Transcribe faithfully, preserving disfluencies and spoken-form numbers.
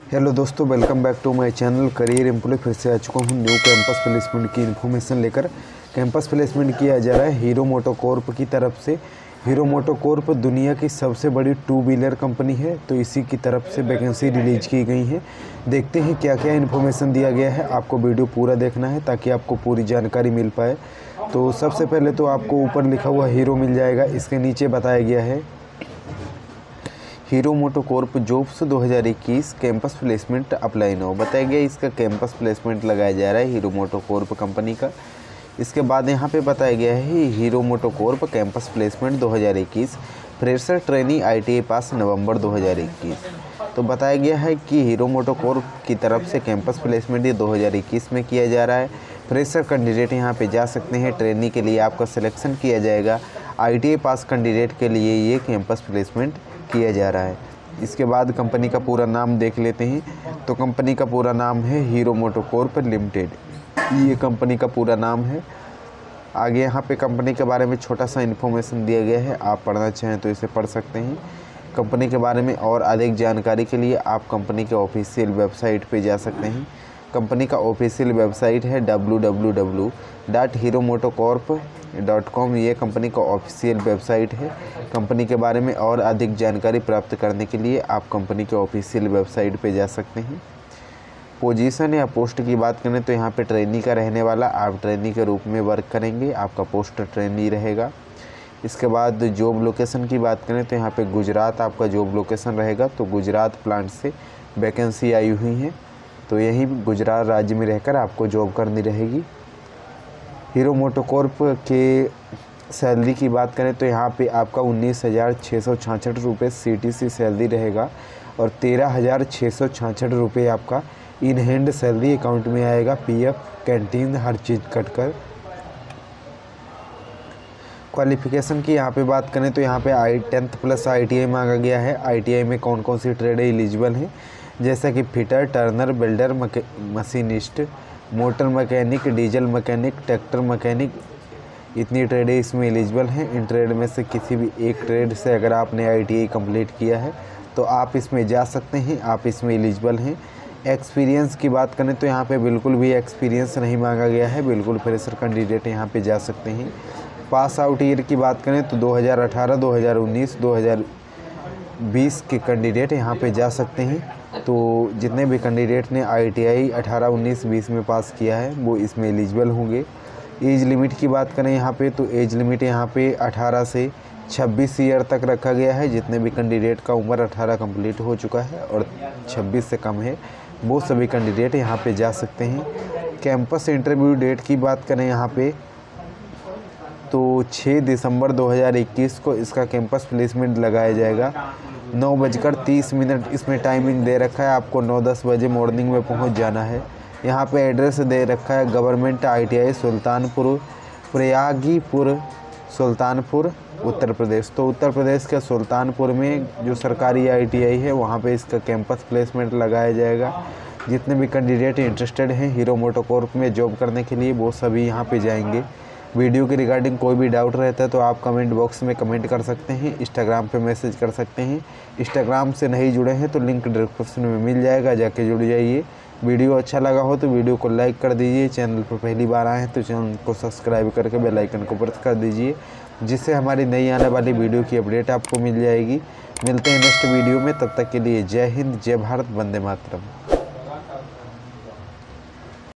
Hello दोस्तों, welcome back to my channel Career Employ. फिर से आ चुका हूँ न्यू कैंपस प्लेसमेंट की इन्फॉर्मेशन लेकर। कैंपस प्लेसमेंट किया जा रहा है हीरो मोटोकॉर्प की तरफ से। हीरो मोटोकॉर्प दुनिया की सबसे बड़ी टू व्हीलर कंपनी है, तो इसी की तरफ से वैकेंसी रिलीज की गई है। देखते हैं क्या क्या इन्फॉर्मेशन दिया गया है। आपको वीडियो पूरा देखना है ताकि आपको पूरी जानकारी मिल पाए। तो सबसे पहले तो आपको ऊपर लिखा हुआ हीरो मिल जाएगा, इसके नीचे बताया गया है हीरो मोटोकॉर्प जॉब्स दो हज़ार इक्कीस कैंपस प्लेसमेंट अप्लाई नाउ। बताया गया इसका कैंपस प्लेसमेंट लगाया जा रहा है हीरो मोटोकॉर्प कंपनी का। इसके बाद यहाँ पे बताया गया है हीरो मोटोकॉर्प कैंपस प्लेसमेंट दो हज़ार इक्कीस फ्रेशर ट्रेनी आईटीआई पास नवंबर दो हज़ार इक्कीस। तो बताया गया है कि हीरो मोटोकॉर्प की तरफ से कैंपस प्लेसमेंट ये दो हज़ार इक्कीस में किया जा रहा है। फ्रेशर कैंडिडेट यहाँ पे जा सकते हैं, ट्रेनी के लिए आपका सिलेक्शन किया जाएगा। आईटीआई पास कैंडिडेट के लिए ये कैंपस प्लेसमेंट किया जा रहा है। इसके बाद कंपनी का पूरा नाम देख लेते हैं। तो कंपनी का पूरा नाम है हीरो मोटोकॉर्प लिमिटेड, ये कंपनी का पूरा नाम है। आगे यहाँ पे कंपनी के बारे में छोटा सा इन्फॉर्मेशन दिया गया है, आप पढ़ना चाहें तो इसे पढ़ सकते हैं। कंपनी के बारे में और अधिक जानकारी के लिए आप कंपनी के ऑफिशियल वेबसाइट पे जा सकते हैं। कंपनी का ऑफिशियल वेबसाइट है W W W dot Hero MotoCorp dot com. ये कंपनी का ऑफिशियल वेबसाइट है। कंपनी के बारे में और अधिक जानकारी प्राप्त करने के लिए आप कंपनी के ऑफिशियल वेबसाइट पे जा सकते हैं। पोजीशन या पोस्ट की बात करें तो यहाँ पे ट्रेनी का रहने वाला, आप ट्रेनी के रूप में वर्क करेंगे, आपका पोस्ट ट्रेनी रहेगा। इसके बाद जॉब लोकेशन की बात करें तो यहाँ पे गुजरात आपका जॉब लोकेशन रहेगा। तो गुजरात प्लांट से वैकेंसी आई हुई है, तो यहीं गुजरात राज्य में रहकर आपको जॉब करनी रहेगी। हीरो मोटोकॉर्प के सैलरी की बात करें तो यहाँ पे आपका उन्नीस हज़ार छः सौ छाछठ रुपये सी टी सी सैलरी रहेगा और तेरह हज़ार छः सौ छाछठ रुपये आपका इन हैंड सैलरी अकाउंट में आएगा। पीएफ, कैंटीन, हर चीज़ कटकर। क्वालिफिकेशन की यहाँ पे बात करें तो यहाँ पे आई टेंथ प्लस आईटीआई मांगा गया है। आईटीआई में कौन कौन सी ट्रेड एलिजिबल हैं, जैसा कि fitter, turner, builder, machinist, motor mechanic, diesel mechanic, tractor mechanic, इतनी ट्रेडें इसमें एलिजिबल हैं। इन ट्रेड में से किसी भी एक ट्रेड से अगर आपने आईटीआई कंप्लीट किया है तो आप इसमें जा सकते हैं, आप इसमें एलिजिबल हैं। एक्सपीरियंस की बात करें तो यहाँ पे बिल्कुल भी एक्सपीरियंस नहीं मांगा गया है, बिल्कुल फ्रेशर कैंडिडेट यहाँ पे जा सकते हैं। पास आउट ईयर की बात करें तो दो हज़ार अठारह, दो हज़ार उन्नीस, दो हज़ार बीस के कैंडिडेट यहाँ पे जा सकते हैं। तो जितने भी कैंडिडेट ने आईटीआई अठारह, उन्नीस, बीस में पास किया है वो इसमें एलिजिबल होंगे। एज लिमिट की बात करें यहाँ पे तो एज लिमिट यहाँ पे अठारह से छब्बीस ईयर तक रखा गया है। जितने भी कैंडिडेट का उम्र अठारह कंप्लीट हो चुका है और छब्बीस से कम है वो सभी कैंडिडेट यहाँ पे जा सकते हैं। कैंपस इंटरव्यू डेट की बात करें यहाँ पे तो छः दिसंबर दो हज़ार इक्कीस को इसका कैंपस प्लेसमेंट लगाया जाएगा। नौ बजकर तीस मिनट इसमें टाइमिंग दे रखा है, आपको नौ दस बजे मॉर्निंग में पहुंच जाना है। यहाँ पे एड्रेस दे रखा है गवर्नमेंट आईटीआई सुल्तानपुर, प्रयागीपुर, सुल्तानपुर, उत्तर प्रदेश। तो उत्तर प्रदेश के सुल्तानपुर में जो सरकारी आईटीआई है वहाँ पे इसका कैंपस प्लेसमेंट लगाया जाएगा। जितने भी कैंडिडेट इंटरेस्टेड हैं हीरो मोटोकॉर्प में जॉब करने के लिए वो सभी यहाँ पे जाएंगे। वीडियो के रिगार्डिंग कोई भी डाउट रहता है तो आप कमेंट बॉक्स में कमेंट कर सकते हैं, इंस्टाग्राम पे मैसेज कर सकते हैं। इंस्टाग्राम से नहीं जुड़े हैं तो लिंक डिस्क्रिप्शन में मिल जाएगा, जाके जुड़ जाइए। वीडियो अच्छा लगा हो तो वीडियो को लाइक कर दीजिए। चैनल पर पहली बार आए हैं तो चैनल को सब्सक्राइब करके बेल आइकन को प्रेस कर दीजिए, जिससे हमारी नई आने वाली वीडियो की अपडेट आपको मिल जाएगी। मिलते हैं नेक्स्ट वीडियो में, तब तक के लिए जय हिंद, जय भारत, वंदे मातरम।